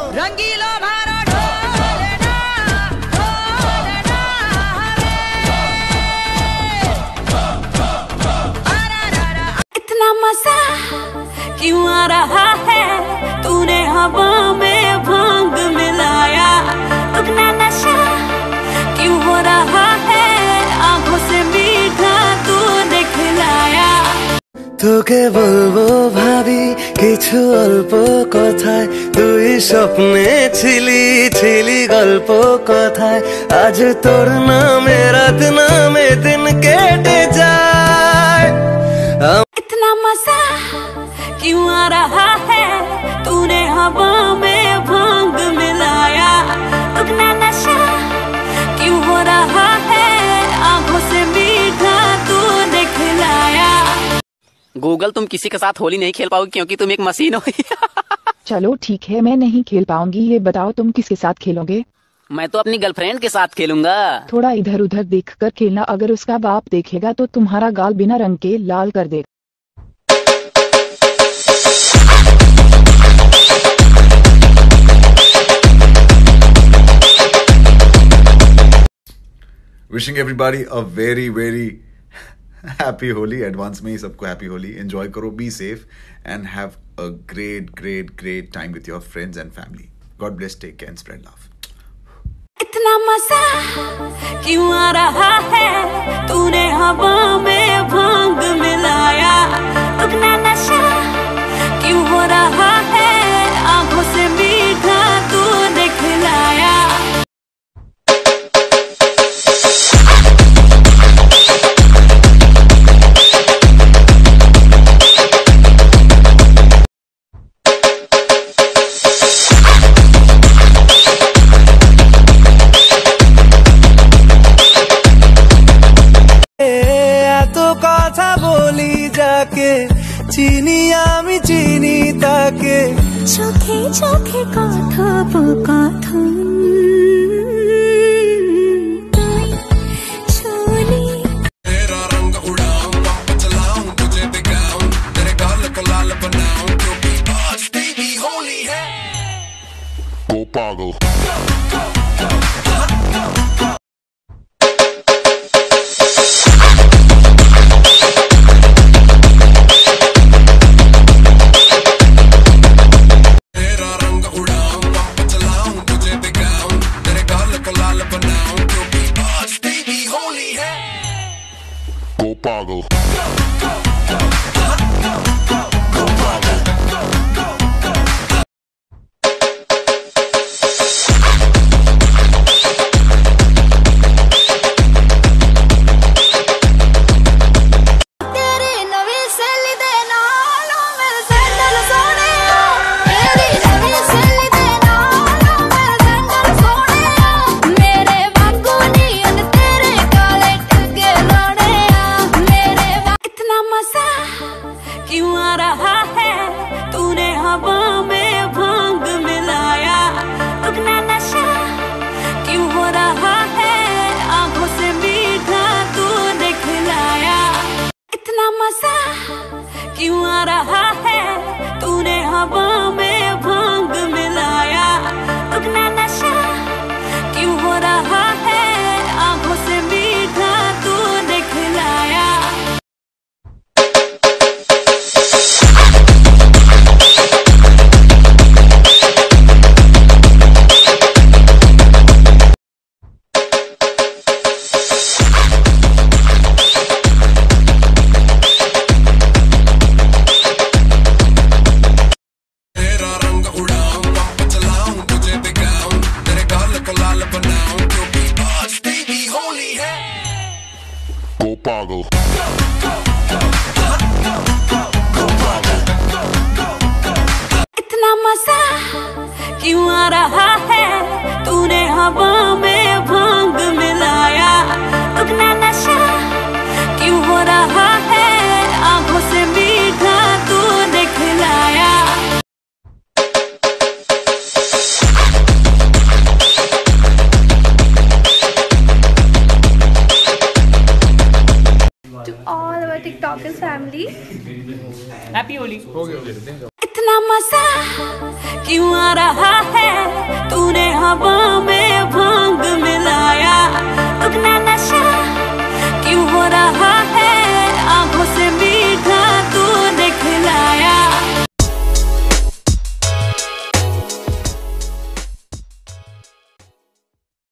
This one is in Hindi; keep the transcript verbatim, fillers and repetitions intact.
रंगीलो भारो ढोलना ढोलना इतना मजा क्यों आ रहा है, तूने हवा में भांग मिलाया, दुगना नशा क्यों हो रहा है, आंखों से मीठा तूने खिलाया। তোকে বলবো ভাবি কিছু অল্প কথায়, তুই স্বপ্নে ছিলি ছিলি গল্প কথায়, আজ তোর নামে রাত নামে দিন কেটে যায়। इतना मजा क्यों आ रहा है, तूने हवा में भांग मिलाया, दुगना नशा क्यों हो रहा है, आंखों से मीठा तूने खिलाया। गूगल तुम किसी के साथ होली नहीं खेल पाओगी क्योंकि तुम एक मशीन हो। चलो ठीक है, मैं नहीं खेल पाऊंगी, ये बताओ तुम किसके साथ खेलोगे? मैं तो अपनी गर्लफ्रेंड के साथ खेलूंगा। थोड़ा इधर उधर देखकर खेलना, अगर उसका बाप देखेगा तो तुम्हारा गाल बिना रंग के लाल कर देगा। Wishing everybody a very very happy Holi. Advance में ही सबको हैप्पी होली। एंजॉय करो, be safe and have a great great great time with your friends and family. God bless, take care and spread love. इतना मजा क्यों आ रहा है, तूने हवा में भांग मिलाया, दुगना नशा क्यों हो रहा है, आंखों से मीठा तूने खिलाया। চিনি আমি চিনি তাকে, চোখে চোখে কথোপকথন তুই শুনি, तेरा रंग उड़ाऊं पंप चलाऊं तुझे दिखाऊं, तेरे गाल को लाल बनाऊं, क्योंकि आज तेरी होली है। Go पागल। पागल। क्यों आ रहा है, तूने हवा में भांग मिलाया, दुगना नशा क्यों हो रहा है, आंखों से मीठा तूने खिलाया। पागल। इतना मजा क्यों आ रहा है, तूने हवा में भांग मिलाया, दुगना नशा क्यों हो रहा है, आंखों से मीठा तूने खिलाया। To all our TikTokers family, Happy Holi। इतना मजा क्यों आ रहा है, तूने हवा में